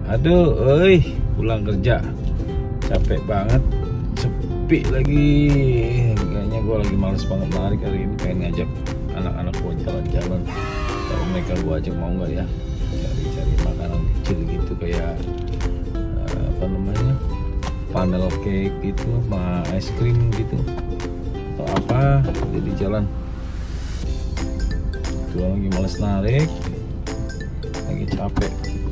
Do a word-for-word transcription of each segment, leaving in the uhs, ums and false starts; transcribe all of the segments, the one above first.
Aduh, oi, pulang kerja capek banget, sepi lagi. Kayaknya gue lagi males banget lari kali ini. Pengen ngajak anak-anak gue jalan-jalan. Kalau mereka gue ajak mau nggak ya? Cari-cari makanan kecil gitu kayak uh, apa namanya, funnel cake gitu, sama es krim gitu, atau apa? Jadi jalan. Gue lagi males narik, lagi capek.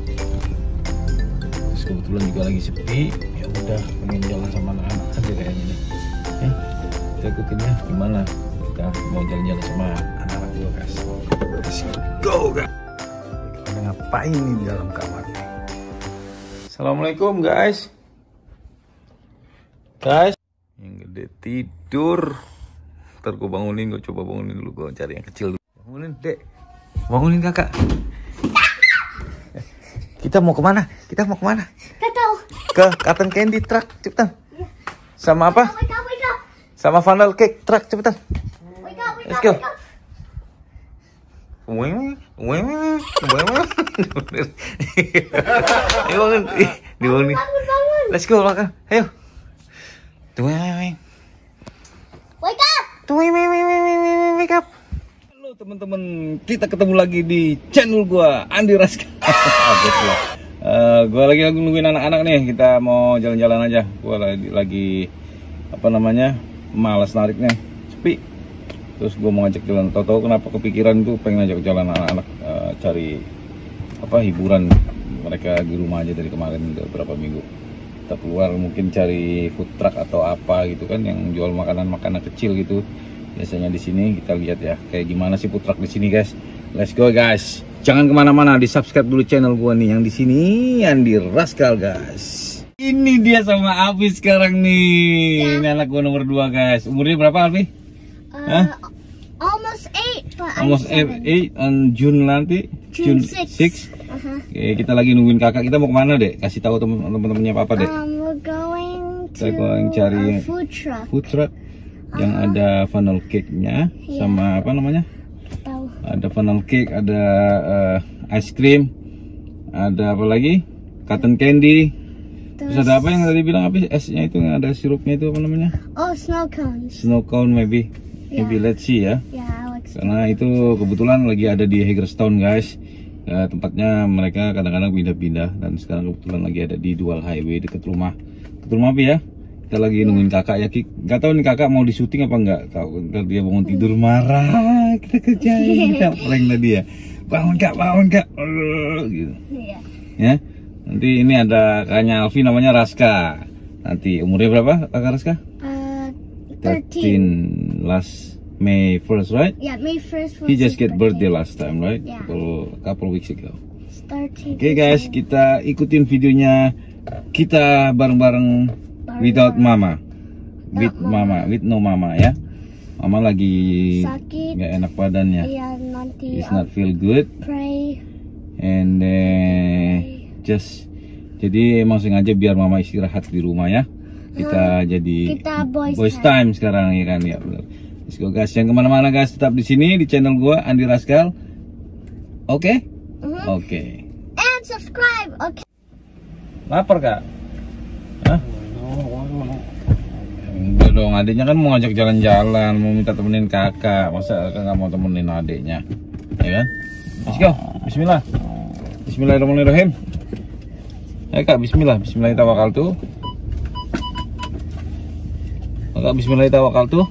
Kebetulan juga lagi sepi, ya udah pengen jalan sama anak-anak aja kayaknya nih. Ya, kita ikutin ya gimana kita mau jalan-jalan sama anak-anak juga guys. Let's go guys. Kita ngapain nih di dalam kamar nih? Assalamualaikum guys. Guys, yang gede tidur. Ntar gue bangunin, gue coba bangunin dulu, gue cari yang kecil dulu. Bangunin dek, bangunin kakak. Kita mau kemana? Kita mau kemana? Gak tahu. Ke cotton candy truck, cepetan. Yeah. Sama apa? Wake up, wake up. Sama funnel cake truck, cepetan. Wake up, wake Let's up, go. wake up. Weng, weng, weng. Ayo bangun, dibangunin. Bangun, bangun. Let's go makan. Ayo. Tuh, weng. Wake up. Tuh, weng, weng, weng, weng, wake up. Halo teman-teman, kita ketemu lagi di channel gua Andi Raska. Uh, gue lagi nungguin anak-anak nih, kita mau jalan-jalan aja. Gue lagi, lagi apa namanya, malas nariknya, sepi. Terus gue mau ngajak jalan, tau-tau kenapa kepikiran tuh pengen ngajak jalan anak-anak uh, cari apa hiburan. Mereka di rumah aja dari kemarin udah berapa minggu. Kita keluar mungkin cari food truck atau apa gitu kan, yang jual makanan-makanan kecil gitu. Biasanya di sini kita lihat ya kayak gimana sih food truck di sini guys. Let's go guys. Jangan kemana-mana, di subscribe dulu channel gua nih yang di sini, Andi Raskal guys. Ini dia sama Alfi sekarang nih. Ya. Ini anak gua nomor dua guys. Umurnya berapa Alfi? Uh, Hah? Almost eight, but Almost I'm seven. eight on June nanti. June six. Uh-huh. Oke, kita lagi nungguin kakak. Kita mau kemana dek? Kasih tahu temen-temennya papa dek. Um, we're going to Kita going cari a food truck. Food truck yang uh, ada funnel cake-nya, yeah. Sama apa namanya? Tahu. Ada funnel cake, ada uh, ice cream, ada apa lagi? Cotton candy. Terus, Terus ada apa yang tadi bilang apa? Esnya itu yang ada sirupnya itu apa namanya? Oh, snow cones. Snow cone maybe. Yeah. Maybe let's see ya. Yeah, Alex. Karena itu kebetulan lagi ada di Hagerstown guys. Uh, tempatnya mereka kadang-kadang pindah-pindah dan sekarang kebetulan lagi ada di Dual Highway dekat rumah. Dekat rumah apa ya? Kita lagi nungguin kakak ya, Gak tahu nih kakak mau di syuting apa enggak. Tahu ntar dia bangun tidur marah, kita kerjain, kita prank tadi ya. Bangun kak, bangun kak, uh, gitu. Iya. Ya, nanti ini ada kakaknya Alfi namanya Raska. Nanti umurnya berapa kakak Raska? Uh, thirteen last May first, right? Yeah, May first. He just get birthday last time, right? Yeah. Couple, couple weeks ago. Oke okay, guys, kita ikutin videonya kita bareng-bareng. Without mama, with mama, with no mama ya. Mama lagi sakit, nggak enak badannya. Iya, nanti It's not feel good. Pray. And then just jadi emang sengaja biar mama istirahat di rumah ya. Kita hmm, jadi kita boys, boys time. time sekarang ya kan ya. Let's go guys, yang kemana-mana guys tetap di sini di channel gua Andi Raskal. Oke? Okay? Mm-hmm. Oke. Okay. And subscribe. Oke. Okay. Lapar kak? Hah? Enggak dong, adiknya kan mau ngajak jalan-jalan, mau minta temenin kakak. Masa kakak nggak mau temenin adiknya? Ya kan? Let's go, bismillah. Bismillahirrahmanirrahim. Ya kak, bismillah. Bismillahirrahmanirrahim. Kakak, bismillahirrahmanirrahim.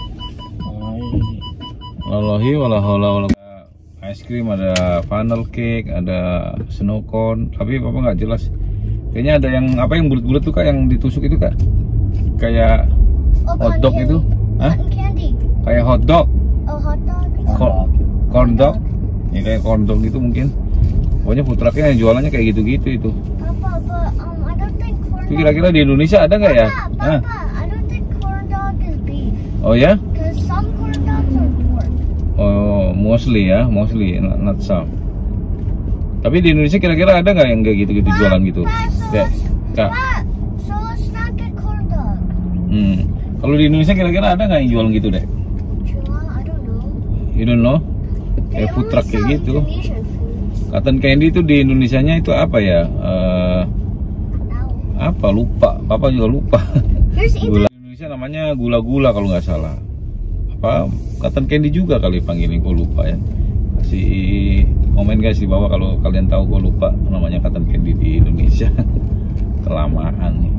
Wallahi wala haula wala quwwata. Es krim, ada funnel cake, ada snow cone. Tapi apa nggak jelas. Kayaknya ada yang apa yang bulat-bulat tuh kak, yang ditusuk itu kak. Kayak oh, hotdog itu, hah? Kayak hotdog. Oh, hotdog. Corn, corn dog. Ya kayak corn dog gitu mungkin. Pokoknya food trucknya jualannya kayak gitu-gitu itu. Papa, but, um, I don't think corn itu kira-kira di Indonesia ada nggak ya? Papa, Papa, I don't think corn dog is beef. Oh ya? Because some corn dogs are pork. Oh, mostly ya, mostly, not, not some. Tapi di Indonesia kira-kira ada nggak yang kayak gitu-gitu jualan gitu? Dek, kak. So let's not get corn dog. Hmm. Kalau di Indonesia kira-kira ada nggak yang jualan gitu deh? Jual, I don't know. You don't know? Kayak food truck kayak gitu. Cotton candy itu di Indonesianya itu apa ya? Uh, apa lupa? Papa juga lupa. Gula Indonesia namanya gula-gula kalau nggak salah. Apa? Cotton candy juga kali panggilnya, gue lupa ya. Kasih komen guys di bawah kalau kalian tahu, gue lupa namanya cotton candy di Indonesia. Kelamaan nih.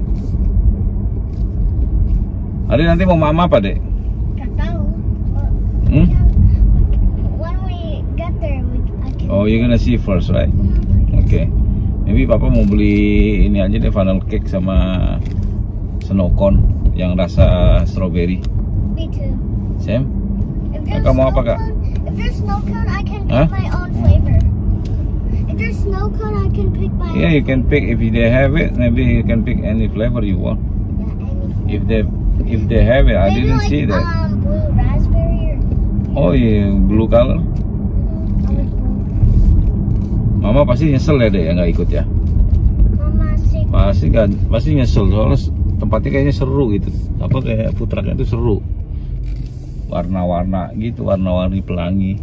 Hari nanti mau mama apa dek? Gak tahu. Hmm? When we get there, we, I can... Oh, you're gonna see first, right? Oke. Okay. Maybe papa mau beli ini aja deh, funnel cake sama snow cone yang rasa strawberry. Me too. Sam? If there's Kakak mau apa snow kak? cone, if there's snow cone, I can pick Huh? my own flavor. If there's snow cone, I can pick my Yeah, own. you can pick if they have it. Maybe you can pick any flavor you want. Yeah, any. If they if they have it, I Maybe didn't like, see that. Um, blue raspberry or. Oh iya, blue color. Mhm, I like blue. Mama pasti nyesel ya deh, nggak ikut ya. Mama sick. Pasti kan, pasti nyesel soalnya tempatnya kayaknya seru gitu. Apa kayak food trucknya itu seru. Warna-warna gitu, warna-warni pelangi.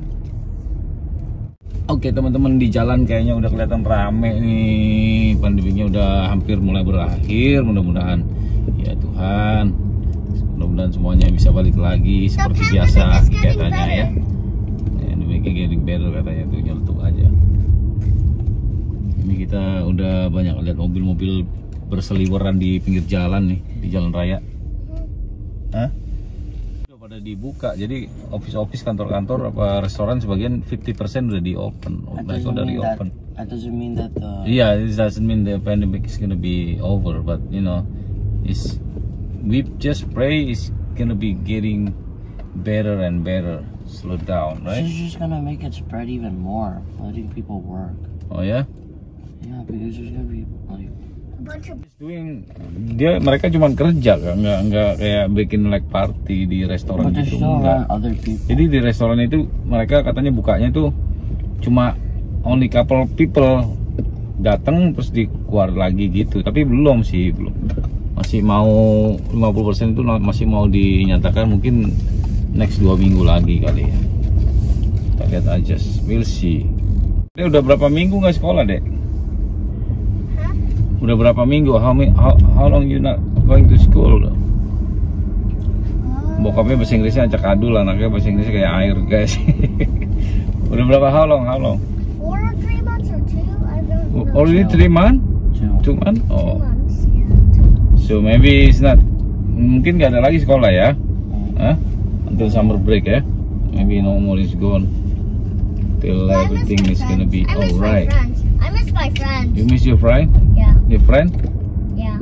Oke teman-teman, di jalan kayaknya udah kelihatan rame nih. Pandeminya udah hampir mulai berakhir. Mudah-mudahan ya Tuhan, mudah-mudahan semuanya bisa balik lagi seperti biasa katanya ya. And make it getting better katanya tuh, nyeletuk aja. Ini kita udah banyak lihat mobil-mobil berseliweran di pinggir jalan nih, di jalan raya. Hah? Udah pada dibuka, jadi office-office, kantor-kantor, apa restoran sebagian lima puluh persen udah di open. Mereka udah di open. That doesn't mean that the Yeah, it doesn't mean the pandemic is gonna be over, but you know, it's we just pray it's gonna be getting better and better. Slow down, right? this is just gonna make it spread even more, letting people work. Oh ya? Yeah, because there's gonna be like A bunch of. Doing, dia mereka cuma kerja kan, nggak nggak kayak bikin like party di restoran but they're gitu, still enggak. around other people. Jadi di restoran itu mereka katanya bukanya tuh cuma only couple people datang terus dikeluar lagi gitu, tapi belum sih, belum. Masih mau lima puluh persen itu masih mau dinyatakan, mungkin next dua minggu lagi kali ya. Kita lihat aja, we'll see. Dia udah berapa minggu nggak sekolah dek? Huh? Udah berapa minggu? How, mi- how, how long you not going to school? Oh. Bokapnya bahasa Inggrisnya acak adul, anaknya bahasa Inggrisnya kayak air guys. Udah berapa, how long, how long? Four or three months or two? I don't know. Already three months? Two. Two months? Two Oh, months, yeah. so maybe it's not. Mungkin nggak ada lagi sekolah ya? Huh? Until summer break ya? Maybe no more is gone. Till I miss everything my is gonna be friends. I miss my alright. friends. I miss my friends. You miss your friend? Yeah, Your friend? yeah.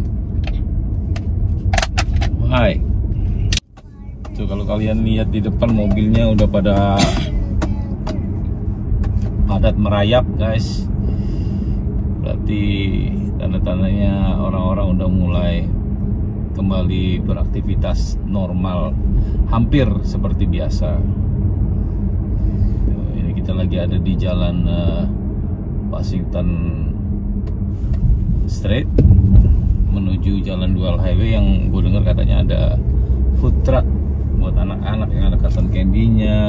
Hai. Tuh kalau kalian lihat di depan mobilnya udah pada padat merayap guys. Berarti tanda-tandanya orang-orang udah mulai kembali beraktivitas normal, hampir seperti biasa. Tuh, ini kita lagi ada di jalan uh, Washington Street menuju jalan dual highway yang gue dengar katanya ada food truck buat anak-anak yang ada cotton candy-nya,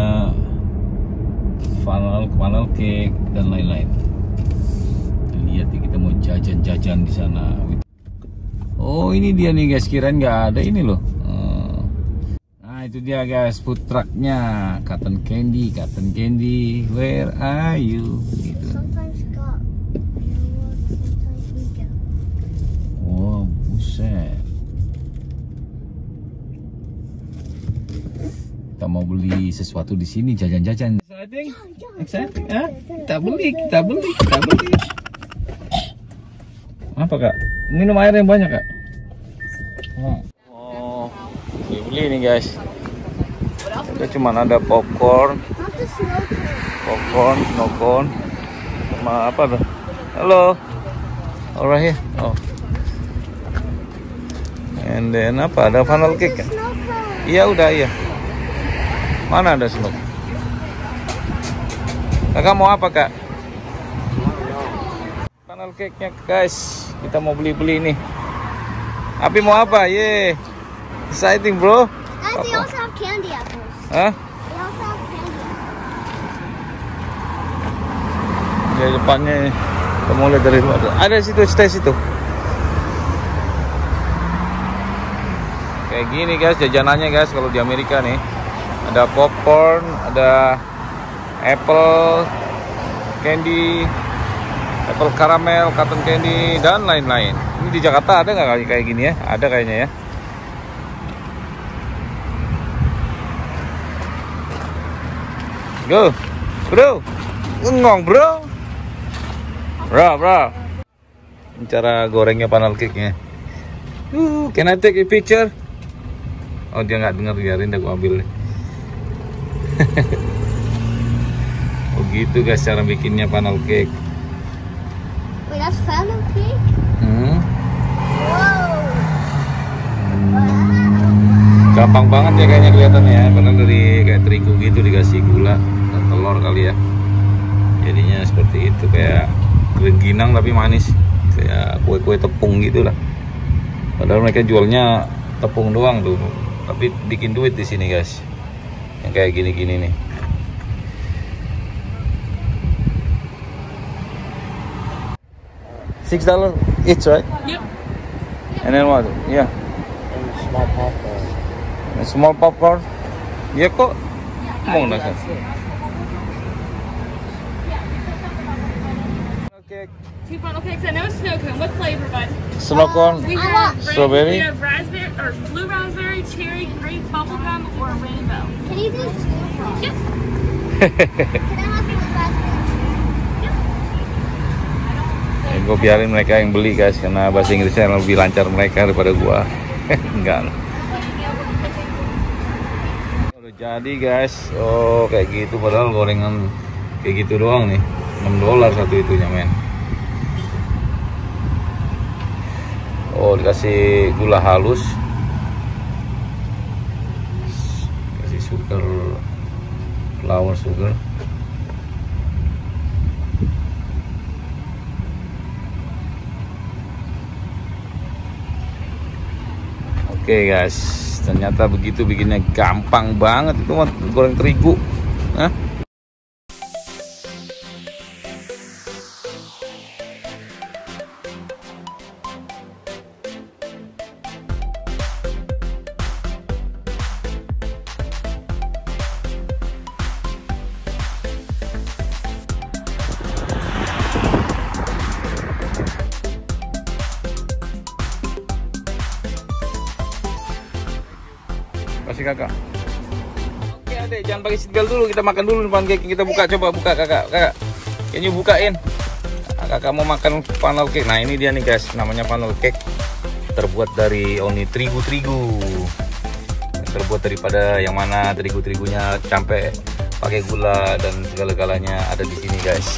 funnel funnel cake dan lain-lain. Lihat nih, kita mau jajan-jajan di sana. Oh ini dia nih guys, kirain nggak ada ini loh. Nah itu dia guys, food trucknya cotton candy, cotton candy, where are you? Gitu. Sometimes got fireworks, sometimes we get. Wow, buset. Kita mau beli sesuatu di sini, jajan-jajan. Exciting? Exciting? Hah? Kita beli, kita beli, kita beli. Apa kak? Minum air yang banyak kak? Oh, beli-beli nih guys. Kita cuma ada popcorn, Not the snow cone. popcorn, snow cone, sama apa tuh? Halo. Alright here. Oh. And then apa? Ada funnel cake kan? Snow cone. Iya udah iya. Mana ada snow? Kakak mau apa kak? Funnel cake-nya guys. Kita mau beli-beli nih. Abi mau apa? Ye. Exciting bro. Guys, they also have candy apples. Hah? They also have candy apples. Di depannya kita mau lihat dari luar. Ada situ, stay situ. Kayak gini guys jajanannya guys kalau di Amerika nih. Ada popcorn, ada apple candy, apple caramel, cotton candy, dan lain-lain. Ini di Jakarta ada nggak kayak gini ya? Ada kayaknya ya. Go, bro, ngong bro, bro, bro. Ini cara gorengnya funnel cake-nya. Uh, can I take a picture? Oh dia nggak dengar, biarin dah gua ambil. Oh gitu guys cara bikinnya funnel cake. Wait, that's funnel cake? Hmm. Wow. Gampang banget ya kayaknya kelihatannya ya, padahal dari kayak terigu gitu dikasih gula dan telur kali ya. Jadinya seperti itu, kayak rengginang tapi manis, kayak kue-kue tepung gitu lah. Padahal mereka jualnya tepung doang tuh, tapi bikin duit di sini guys. Yang kayak gini-gini nih. Six dollar each, right? Yep. And then what? Yeah. And small popcorn. A small popcorn. Iya kok. Mau nggak kan? Okay. Two funnel cakes. I know it's snow cone. What flavor, bud? Snow cone. We I have want red- strawberry. We have raspberry or blue raspberry, cherry, grape, bubblegum, or rainbow. Can you do two from? Yep. Can I have you with raspberry? Ya, gue biarin mereka yang beli guys, karena bahasa Inggrisnya lebih lancar mereka daripada gua. Enggak. Udah jadi guys. Oh kayak gitu, padahal gorengan kayak gitu doang nih. enam dolar satu itunya men. Oh dikasih gula halus, kasih sugar, flour sugar. Oke okay guys, ternyata begitu bikinnya, gampang banget itu mah goreng terigu. Hah? Kasih kakak. Oke adek, jangan pakai seatbelt dulu, kita makan dulu pancake. Kita buka, coba buka kakak. Kakak, can you bukain? Nah, kakak mau makan funnel cake. Nah ini dia nih guys, namanya funnel cake. Terbuat dari only terigu-terigu. Terbuat daripada yang mana terigu-terigunya sampai pakai gula dan segala-galanya ada di sini guys.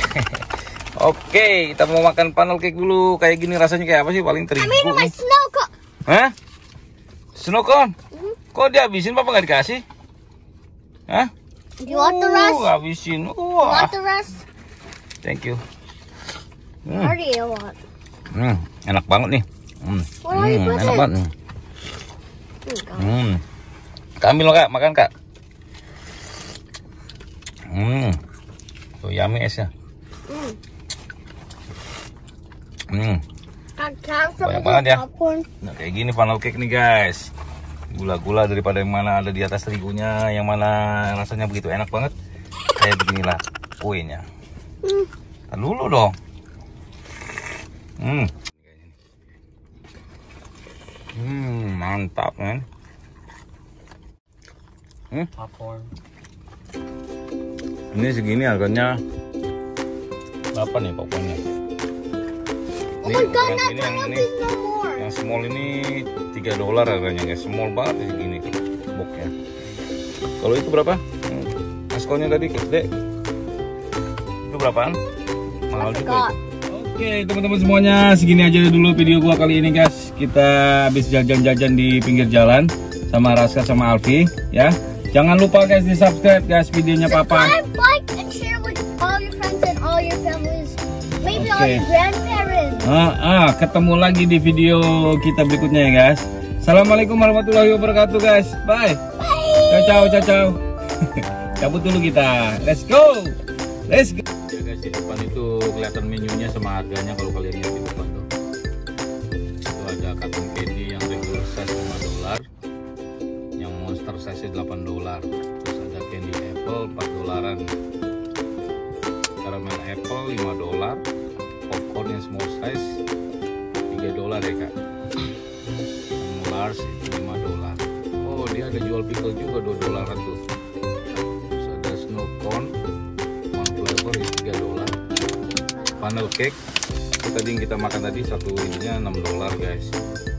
Oke, kita mau makan funnel cake dulu. Kayak gini rasanya kayak apa sih? Paling terigu. I made my nih. snow cone. Hah? Snow cone? Kok dihabisin, papa nggak dikasih? Hah? You want the rest? Uh, habisin. You Wah. want the rest? Thank you. What Hmm. do you want? Hmm, enak banget nih. Hmm. What are you Hmm, putting? enak banget nih. Here you go. Hmm. Kak ambil loh kak, makan kak. Hmm. Tuh yummy esnya. Mm. Hmm. I got some Banyak of banget the ya. popcorn. Nah kayak gini funnel cake nih guys. Gula-gula daripada yang mana ada di atas terigunya, yang mana rasanya begitu enak banget. Kayak beginilah kuenya. Mm. Tahan dulu dong. Hmm. Hmm, mantap kan? Hmm? Popcorn. Ini segini harganya berapa nih popcornnya? Oh my god, yang not ini yang ini there's no more. yang small ini tiga dolar harganya guys, small banget sih segini tuh boxnya. Kalau itu berapa? Hmm. Askonnya tadi gede. Itu berapaan? Mahal juga forgot. itu. Oke teman-teman semuanya, segini aja dulu video gua kali ini guys. Kita habis jajan-jajan di pinggir jalan sama Raska sama Alfi ya. Jangan lupa guys di subscribe guys videonya Papa. Subscribe, like, and share with all your friends and all your families. Maybe all Okay. your grandparents. Ah, ah, ketemu lagi di video kita berikutnya ya guys. Assalamualaikum warahmatullahi wabarakatuh guys. Bye. Bye. Ciao ciao ciao ciao. Cabut dulu kita. Let's go. Let's go. Ya guys, Di depan itu kelihatan menunya sama harganya kalau kalian lihat di depan tuh. Itu ada cotton candy yang regular size lima dolar, yang monster size delapan dolar. Terus ada candy apple empat dolaran, caramel apple lima dolar, popcorn yang small size tiga dolar ya kak. Yang large itu lima dolar. Oh dia ada jual pickle juga dua dolaran tuh. Terus ada snow cone one flavor di tiga dolar. Funnel cake itu tadi yang kita makan tadi satu ininya enam dolar guys.